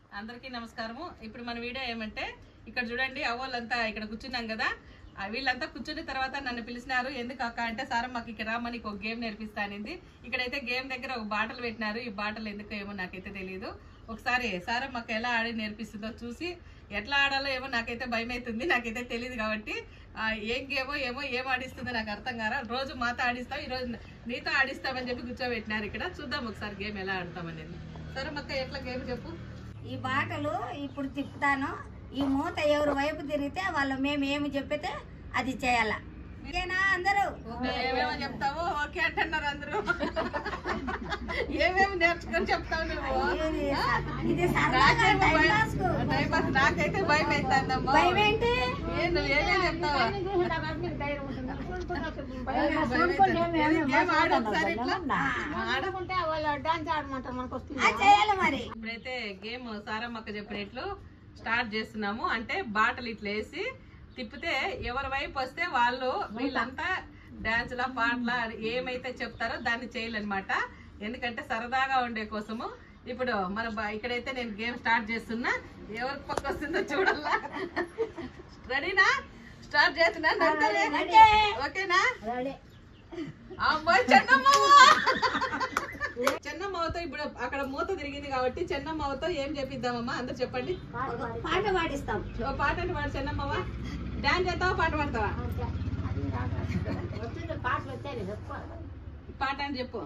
అందరికీ నమస్కారము. ఇప్పుడు మన వీడియో ఏమంటే ఇక్కడ చూడండి అవ్వాలంతా ఇక్కడ కూర్చున్నాం కదా, వీళ్ళంతా కూర్చున్న తర్వాత నన్ను పిలిచినారు. ఎందుకు అక్క అంటే సార్ మాకు ఇక్కడ రామని ఒక గేమ్ నేర్పిస్తానింది. ఇక్కడైతే గేమ్ దగ్గర ఒక బాటలు పెట్టినారు. ఈ బాటలు ఎందుకు ఏమో నాకైతే తెలియదు. ఒకసారి సార్ మాకు ఎలా ఆడి నేర్పిస్తుందో చూసి ఎట్లా ఆడాలో ఏమో నాకైతే భయం అవుతుంది, నాకైతే తెలియదు. కాబట్టి ఏం గేమో ఏం ఆడిస్తుందో నాకు అర్థం కారా. రోజు మాతో ఆడిస్తాం, ఈరోజు నీతో ఆడిస్తామని చెప్పి కూర్చోబెట్టినారు. ఇక్కడ చూద్దాం ఒకసారి గేమ్ ఎలా ఆడతామనేది. సరే అక్క ఎట్లా గేమ్ చెప్పు. ఈ బాటలు ఇప్పుడు తిప్పుతాను. ఈ మూత ఎవరు వైపు తిరిగితే వాళ్ళు మేము ఏమి చెప్పితే అది చేయాల. ఓకేనా అందరూ? ఏమేమో చెప్తావు ఓకే అంటున్నారు అందరూ. ఏమేమి నేర్చుకొని చెప్తావు నువ్వు? ఇది సరదాగా టైం పాస్. నాకైతే భయం అవుతుందమ్మా. భయం ఏంటి? నువ్వు ఏమేమి చెప్తావా? చేయాలి మరి. ఇప్పుడైతే గేమ్ సారమ్మక్క చెప్పినట్లు స్టార్ట్ చేస్తున్నాము. అంటే బాటలు ఇట్లా వేసి తిప్పితే ఎవరి వైపు వస్తే వాళ్ళు వీళ్ళంతా డాన్సులా పాటలా ఏమైతే చెప్తారో దాన్ని చేయాలన్నమాట. ఎందుకంటే సరదాగా ఉండే కోసము. ఇప్పుడు మన ఇక్కడైతే నేను గేమ్ స్టార్ట్ చేస్తున్నా. ఎవరికి పక్క వస్తుందో చూడాలా. రెడీనా? స్టార్ట్ చేస్తున్నా. ఓకేనా? చెన్నమ్మతో ఇప్పుడు అక్కడ మూత తిరిగింది కాబట్టి చెన్నమ్మతో ఏం చెప్పిద్దామమ్మా అందరు చెప్పండి. పాట పాడిస్తాం. పాట అంటే పాడు చెన్నమ్మవ. డాన్స్ చేస్తావా పాట పాడతావా? పాట అని చెప్పు.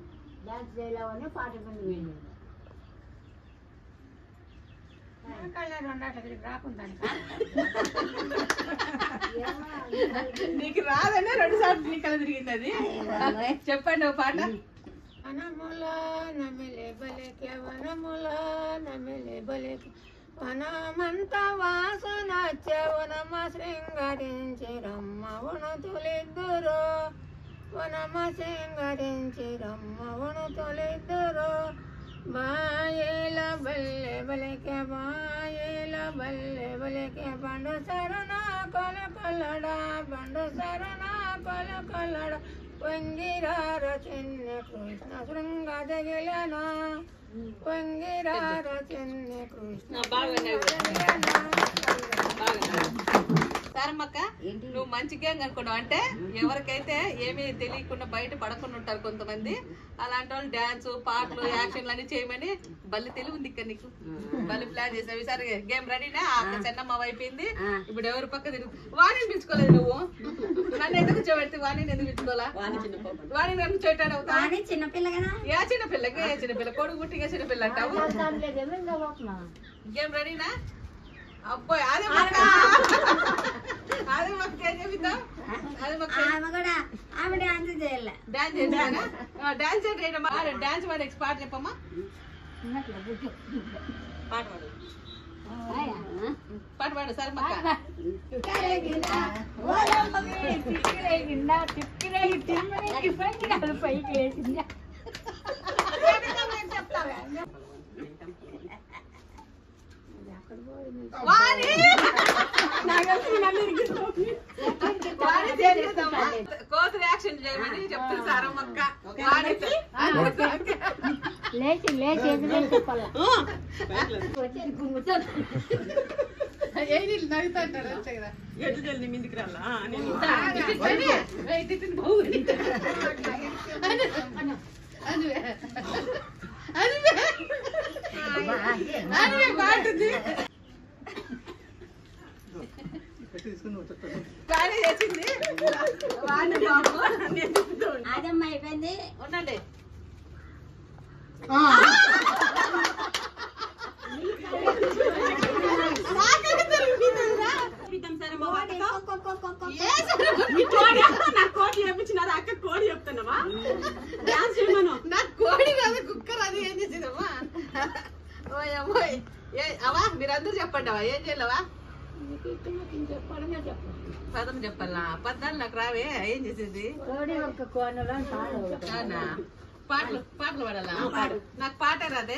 నీకు రాదనే 2 సార్లు నీ కళ తిరిగింది అది. చెప్పండి ఓ పాట. వనములా నమిలే బలికే వనములా నమిలే బలికే వనమంత వాసనచ్చే వనమ శృంగరించి రమ్మవును తొలిద్దురు వనమ శృంగరించి రమ్మవును తొలిద్దురు బాయేల బల్లె బలికే బాయేల బల్లె బలికే బండు సరణ కొల కొల్లడ బండు సరణ కొల కొల్లడ పొంగిరార చిన్న కృష్ణ శృంగదగిలన పొంగిరార చిన్న కృష్ణ. సారమ్మక్క నువ్వు మంచిగా అనుకున్నావు. అంటే ఎవరికైతే ఏమీ తెలియకుండా బయట పడకుండా ఉంటారు కొంతమంది, అలాంటి వాళ్ళు డాన్స్ పాటలు యాక్షన్లు అన్ని చేయమని బల్లి తెలివి ఉంది ఇక్కడ నీకు. బల్లి ప్లాన్ చేసావు. ఈసారి గేమ్ రెడీనా? చెన్నమ్మ అయిపోయింది. ఇప్పుడు ఎవరి పక్క తిరుగు. వాణిని పిలుచుకోలేదు నువ్వు. నన్ను ఎందుకు కూర్చోబెడితే వాణిని ఎందుకు పిలుచుకోవాలా? వాణిని ఎందుకు చేయటాడు? చిన్నపిల్ల కదా. ఏ చిన్నపిల్లకి ఏ చిన్నపిల్ల కొడుకు పుట్టిగా చిన్నపిల్ల అంటావు. గేమ్ రెడీనా? అబ్బాయి అదే అదే మాకు ఏం చెప్తాం. అదే కూడా ఆమె డాన్స్ చేయాలి. డాన్స్ చేసానా? డాన్స్ ఏంటమ్మా? డాన్స్ పాడే పాట చెప్పమ్మా. పాట పాడు. పాట పాడు సార్ మాకు. కోతులు యాక్షన్ చేయమని చెప్తుంది సారమ్మక్క. లేచి లేచి చెప్పాలి. నవ్వుతా అంటారు వచ్చే కదా. ఎట్టు మీదికి రాలా బాగుంటుంది. బాగా చేసింది. అదమ్మ అయిపోయింది. ఉండండి. కోడి చెప్పించినారు అక్క. కోడి చెప్తున్నావా? డాన్స్ చేయమను. నాకు కోడి కాదు కుక్కర్. అది ఏం చేసిందమ్మా? ఓయ్ అవా మీరందరూ చెప్పండి. అవా ఏం చేయలేవా? పదం చెప్పాలా? పద్నాలు నాకు రావే. ఏం చేసేది? పాటలు పాటలు పాడాలా? నాకు పాటే రాదే.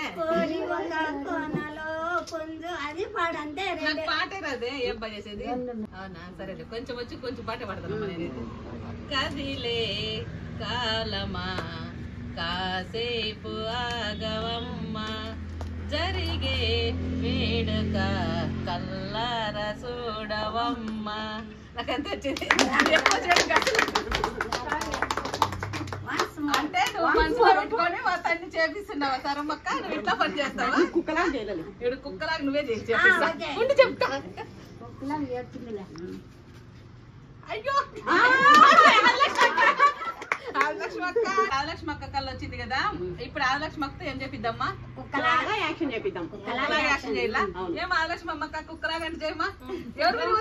నాకు పాటే రాదే. ఏం పని చేసేది? అవునా సరే కొంచెం వచ్చి కొంచెం పాటే పాడతాను నేనైతే. కదిలే కాలమా కాసేపు ఆగవమ్మ జరిగే వేడుక కల్లార చూడవమ్మ. నాకంత వచ్చింది. అంటే నువ్వు మనసులో పెట్టుకొని మా తన్ని చేపిస్తున్నావా సరమ్మక్క? నువ్వు ఇంట్లో పని చేస్తావా? కుక్కలా చేయలేదు. ఇప్పుడు కుక్కలాగా నువ్వే చేసి చేపిస్తా. ఉండి చెప్తా. అయ్యో ఆదిలక్ష్మి అక్క కళ్ళు వచ్చింది కదా. ఇప్పుడు ఆదిలక్ష్మి అక్కతో ఏం చెప్పిద్దమ్మా? కుక్కలాగా యాక్షన్ చేపిద్దాం. కుక్కలాగా యాక్షన్ చేయాలా? ఏం ఆదిలక్ష్మి అమ్మక్క కుక్కలాగా అంటే చేయమా? ఎవరు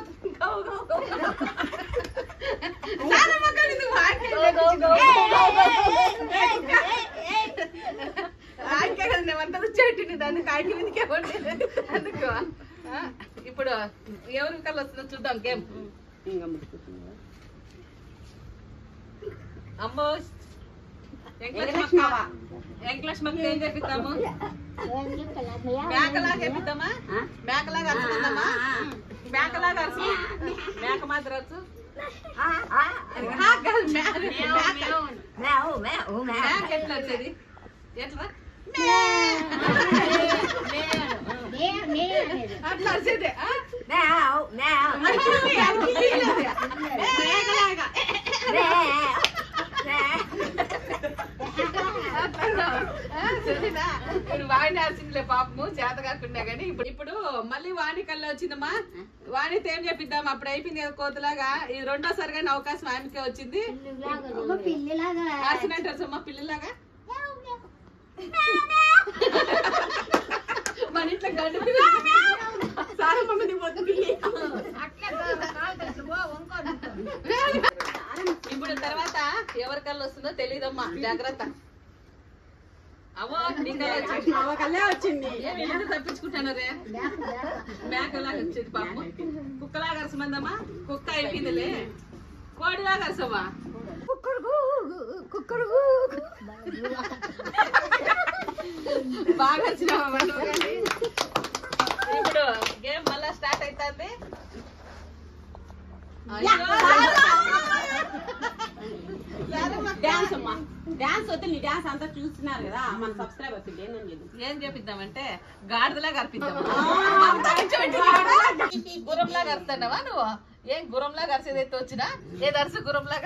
ఆయనకే కదా నేమంతా వచ్చేటింది దాన్ని కాయకి మీదకే ఉండేది అందుకు. ఇప్పుడు ఎవరి కళ్ళు వస్తుందో చూద్దాం గేమ్. అమ్మో వెంకలక్ష్మక్క ఏం చేపిద్దాము? మేకలాగా చేపిద్దామా? మేకలాగా అరుచుకుందామా? మేకలాగా అరుచు. మేక మాత్రం అరుచు. మేక ఎట్లా వచ్చేది? ఎట్లా అట్లా వచ్చేది. మేకలాగా ఇప్పుడు వాణి వచ్చిందిలే పాపము చేత కాకుండా గానీ. ఇప్పుడు మళ్ళీ వాణి కల్లా వచ్చిందమ్మా. వాణితో ఏం చెప్పిద్దాం? అప్పుడు అయిపోయింది కదా కోతలాగా. ఇది రెండోసారి కానీ అవకాశం ఆమెకే వచ్చింది. అసలు పిల్లలాగా మన ఇంట్లో గడ్డ ఇప్పుడు తర్వాత ఎవరి కళ్ళు వస్తుందో తెలియదమ్మా. జాగ్రత్త. అవ్వ కళ్ళే వచ్చింది. తప్పించుకుంటాను రే. మేకలాగా వచ్చేది పాపం. కుక్కలాగా అరసమందమ్మా. కుక్క అయిపోయిందిలే. కోడిలాగా అరసమ్మా. బాగా వచ్చినావా? ఇప్పుడు గేమ్ మళ్ళా స్టార్ట్ అవుతుంది. డాన్స్ అమ్మా. డాన్స్ వద్దు. నీ డాన్స్ అంతా చూస్తున్నారు కదా మన సబ్స్క్రైబర్స్. ఏం చేపిద్దామంటే గాడిదలాగా అర్పిద్దాం. గుర్రంలాగా అరుతున్నావా నువ్వు? ఏం గుర్రంలాగా అరిసేదైతే వచ్చినా ఏది అరుసు గుర్రంలాగా?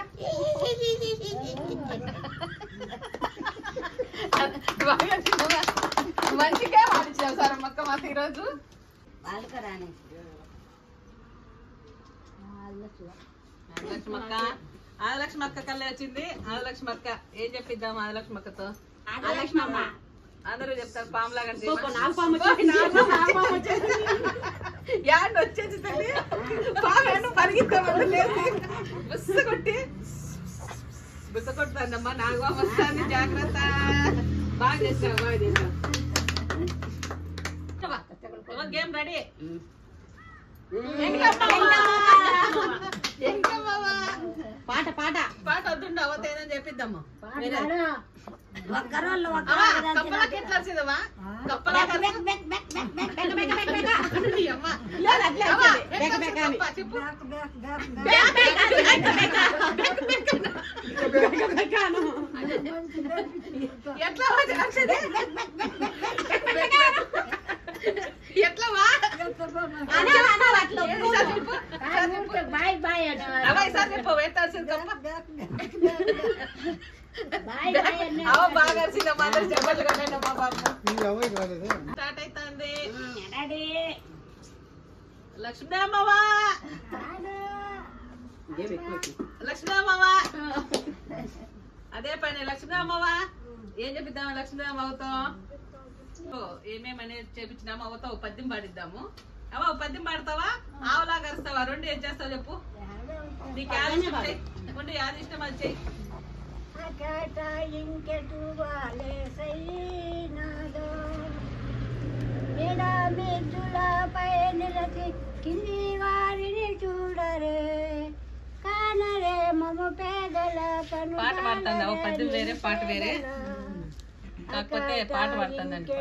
మంచిగా వాడిచ్చావు సార్ అమ్మక్క మాకు ఈరోజు. ఆదిలక్ష్మి అక్క కళ్ళే వచ్చింది. ఆదిలక్ష్మి అక్క ఏం చెప్పిద్దాం? ఆదిలక్ష్మి అక్కతో అందరూ చెప్తారు పాములాగా యాడ్ వచ్చేసి తల్లి పాము పరిగెత్తామని లేదు. బుస్స కొట్టి బుస్స కొడుతానమ్మా. నాగవా వస్తాను. జాగ్రత్త. బాగా చేసావు. బాగా చేసావు. Game ready. పాట పాట పాట వద్దుండు. అవత ఏదని చెప్పిద్దాము. ఒక్కరోళ్ళు కప్పలాకి ఎట్లా వచ్చిందమ్మా? కప్పలాగా చెప్పు. ఎట్లా వచ్చేది? ఎట్లా బాయ్ బాయ్ సార్ చెప్పు. వేస్తాల్సింది బాగా వచ్చిందమ్మా. అందరు చెప్పలు కదండమ్మా బాబు. స్టార్ట్ అవుతుంది. లక్ష్మీదేవమ్మా. లక్ష్మీదేవమ్మా. అదే పని లక్ష్మీదేవమ్మా. ఏం చెప్పిద్దామా లక్ష్మీదేవమ్మతో? ఏమేమనేది చేపించినాము. అవతో పద్యం పాడిద్దాము. అవ పద్యం పాడతావా? ఆవులాగా అరుస్తావా? రెండు ఏం చేస్తావు చెప్పు. నీకు యాది ఇష్టం చెయ్యి. ఉండి యాది ఇష్టం అది చెయ్యి. ఇంకెటు వాలేసైనాదో మెద్దులపై నిలచి కింది వారిని చూడరే కానరే మము పేదల కను పాట పాడుతుంది. అవ పద్యం వేరే పాట వేరే. కాకపోతే పాట పాడుతుంది అంటే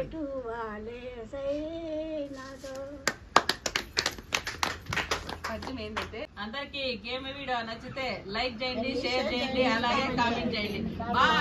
పద్యం ఏంటంటే అందరికి గేమ్ వీడియో నచ్చితే లైక్ చేయండి, షేర్ చేయండి, అలాగే కామెంట్ చేయండి. బాయ్.